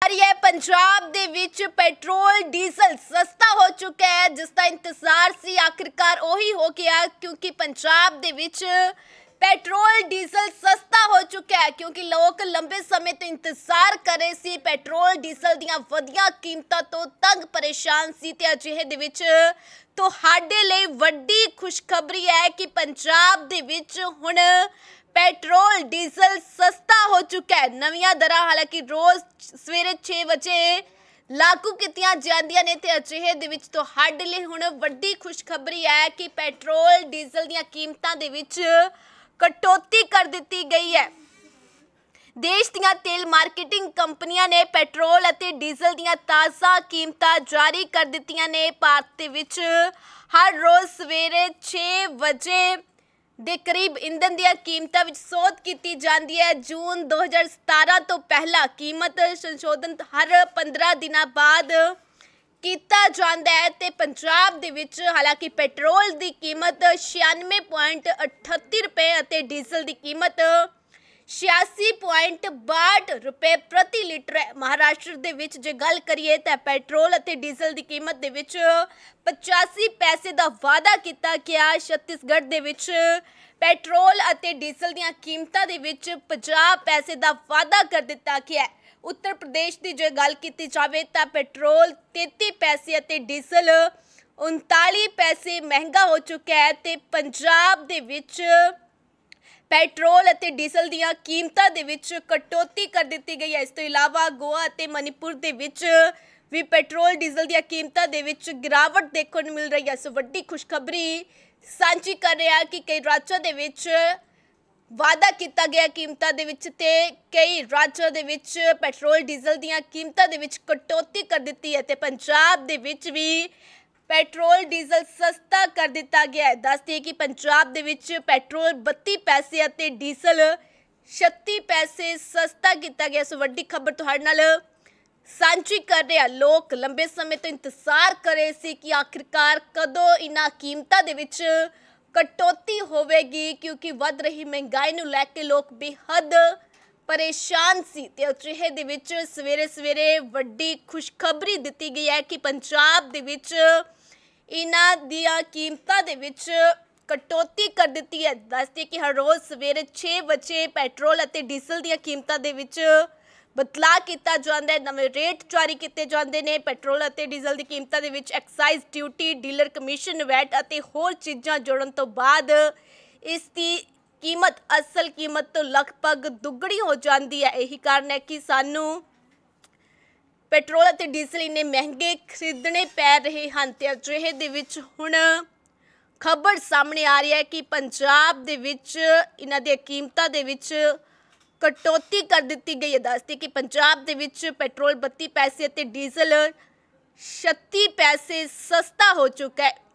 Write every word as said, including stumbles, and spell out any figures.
है पंजाब दे विच पेट्रोल डीजल सस्ता हो चुका है, जिसका इंतजार सी आखिरकार वही हो गया क्योंकि पंजाब दे विच पेट्रोल डीजल सस्ता हो चुका है क्योंकि लोग लंबे समय तो इंतजार कर रहे सी। पेट्रोल डीजल दियां वधियां कीमतां तो तंग परेशान सी ते अजिहे दे विच तुहाडे लई वड्डी खुशखबरी है कि पंजाब दे विच हुण पेट्रोल डीजल सस्ता हो चुका है। नवीं दरां हालांकि रोज़ सवेरे छे बजे लागू कीतियां जांदियां ने ते अजिहे दे विच तुहाडे लई हुण वड्डी खुशखबरी है कि पेट्रोल डीजल दियां कीमतां दे विच कटौती कर दी गई है। देश दियां तेल मार्केटिंग कंपनियां ने पेट्रोल अते डीजल दियां ताज़ा कीमतां जारी कर दित्तियां ने। भारत दे विच हर रोज़ सवेरे छे बजे दे करीब ईंधन दियां कीमतां विच सौध कीती जांदी है। जून दो हज़ार सतारह तो पहला कीमत संशोधन हर पंद्रह दिनां बाद कीता जांदा है ते पंजाब दे विच हालांकि पेट्रोल दी कीमत छियानवे पॉइंट अठत्ती रुपए अते डीजल दी कीमत छियासी पॉइंट बाहठ रुपए प्रति लीटर है। महाराष्ट्र दे विच जे गल करिए तां पेट्रोल अते डीजल दी कीमत दे विच पचासी पैसे दा वादा किया गया। छत्तीसगढ़ दे विच पेट्रोल अते डीजल दियां कीमतां दे विच पचास पैसे दा वादा कर दिता गया है। उत्तर प्रदेश की जो गल की जाए तो पेट्रोल तैंती पैसे अते डीजल उनताली पैसे महंगा हो चुका है ते पंजाब दे विच पेट्रोल अते डीजल दियां कीमतां दे विच कटौती कर दी गई है। इस तो इलावा गोवा अते मणिपुर दे विच भी पेट्रोल डीजल दियां कीमतां दे विच गिरावट देखने को मिल रही है। सो वड्डी खुशखबरी सांझी कर रहा कि कई राज्यों दे विच वादा किया गया कीमतां दे विच ते कई राज्यों दे विच पेट्रोल डीजल दियां कीमतां दे विच कटौती कर दी है ते पंजाब दे विच भी पेट्रोल डीजल सस्ता कर दिता गया है। दस दिए कि पंजाब दे विच पेट्रोल बत्ती पैसे अते डीजल छत्ती पैसे सस्ता किया गया। सो वड्डी खबर तुहाडे नाल सांझी कर रहे। लोग लंबे समय तो इंतजार कर रहे सी कि आखिरकार कदों इन्हां कीमतां दे विच कटौती होवेगी क्योंकि वध रही महंगाई नूं लैके लोग बेहद परेशान सी ते अजिहे दे विच सवेरे सवेरे वड्डी खुशखबरी दित्ती गई है कि पंजाब दे विच इन्हां दियां कीमतां दे विच कटौती कर दी है। दसदे कि हर रोज़ सवेरे छे बजे पेट्रोल अते डीजल दियां कीमतां दे विच बदलाव किया जाता है। नवे रेट जारी किए जाते हैं। पेट्रोल अते डीजल की कीमतां दे विच excise duty dealer commission VAT अते होर चीज़ां जोड़न तो बाद इसकी कीमत असल कीमत तो लगभग दुगनी हो जाती है। यही कारण है कि सानू पेट्रोल अते डीजल इन्ने महंगे खरीदने पै रहे हैं ते अजिहे दे विच हुण खबर सामने आ रही है कि पंजाब दे विच इन्हां दी कीमतां दे विच कटौती कर दी गई है। दसते कि पंजाब दे विच पेट्रोल बत्ती पैसे अते डीजल छत्ती पैसे सस्ता हो चुका है।